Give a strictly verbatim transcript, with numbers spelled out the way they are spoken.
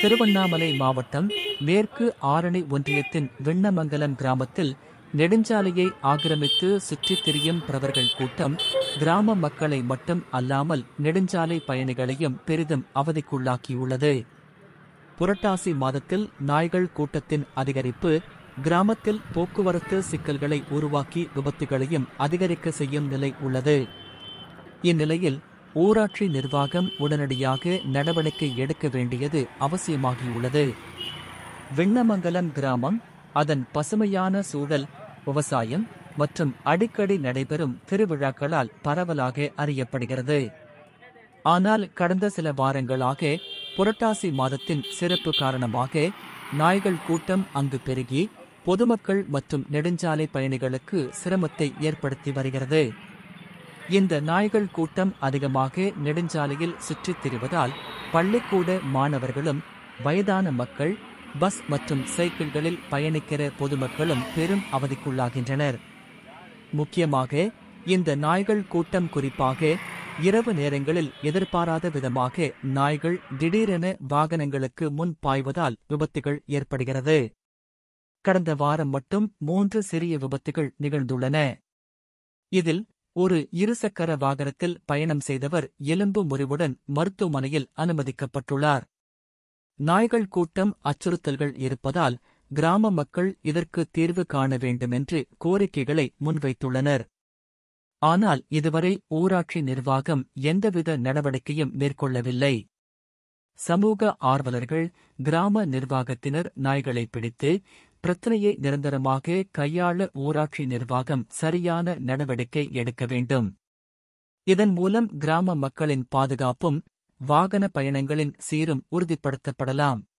திருவண்ணாமலை மாவட்டம் மேற்கு ஆரணி ஒன்றியத்தின் விண்ணமங்கலம் கிராமத்தில் நெடுஞ்சாலையை ஆக்கிரமித்து சுற்றித் திரியும் பிரவர்கள் கூட்டம் கிராம மக்களை மட்டும் அல்லாமல் நெடுஞ்சாலை பயணிகளையும் பெரிதும் அவதிக்குள்ளாக்கியுள்ளது. புரட்டாசி மாதத்தில் நாய்கள் கூட்டத்தின் அதிகரிப்பு கிராமத்தில் போக்குவரத்து சிக்கல்களை உருவாக்கி விபத்துகளையும் அதிகரிக்க செய்யும் நிலை உள்ளது. இந்நிலையில் ஊராட்சி நிர்வாகம் உடனடியாக நடவடிக்கை எடுக்க வேண்டியது அவசியமாகியுள்ளது. விண்ணமங்கலம் கிராமம் அதன் பசுமையான சூழல், விவசாயம் மற்றும் அடிக்கடி நடைபெறும் திருவிழாக்களால் பரவலாக அறியப்படுகிறது. ஆனால் கடந்த சில வாரங்களாக புரட்டாசி மாதத்தின் சிறப்பு காரணமாக நாய்கள் கூட்டம் அங்கு பெருகி பொதுமக்கள் மற்றும் நெடுஞ்சாலை பயணிகளுக்கு சிரமத்தை ஏற்படுத்தி வருகிறது. இந்த நாய்கள் கூட்டம் அதிகமாக நெடுஞ்சாலையில் சுற்றித் திரிவதால் பள்ளிக்கூட மாணவர்களும் வயதான மக்கள், பஸ் மற்றும் சைக்கிள்களில் பயணிக்கிற பொதுமக்களும் பெரும் அவதிக்குள்ளாகின்றனர். முக்கியமாக இந்த நாய்கள் கூட்டம் குறிப்பாக இரவு நேரங்களில் எதிர்பாராத விதமாக நாய்கள் திடீரென வாகனங்களுக்கு முன் பாய்வதால் விபத்துகள் ஏற்படுகிறது. கடந்த வாரம் மட்டும் மூன்று சிறிய விபத்துகள் நிகழ்ந்துள்ளன. இதில் ஒரு இருசக்கர வாகனத்தில் பயணம் செய்தவர் எலும்பு முறிவுடன் மருத்துவமனையில் அனுமதிக்கப்பட்டுள்ளார். நாய்கள் கூட்டம் அச்சுறுத்தல்கள் இருப்பதால் கிராம மக்கள் இதற்கு தீர்வு காண வேண்டுமென்று கோரிக்கைகளை முன்வைத்துள்ளனர். ஆனால் இதுவரை ஊராட்சி நிர்வாகம் எந்தவித நடவடிக்கையும் மேற்கொள்ளவில்லை. சமூக ஆர்வலர்கள், கிராம நிர்வாகத்தினர் நாய்களை பிடித்து பிரச்சினையை நிரந்தரமாக கையாள ஊராட்சி நிர்வாகம் சரியான நடவடிக்கை எடுக்க வேண்டும். இதன் மூலம் கிராம மக்களின் பாதுகாப்பும் வாகன பயணங்களின் சீரும் உறுதிப்படுத்தப்படலாம்.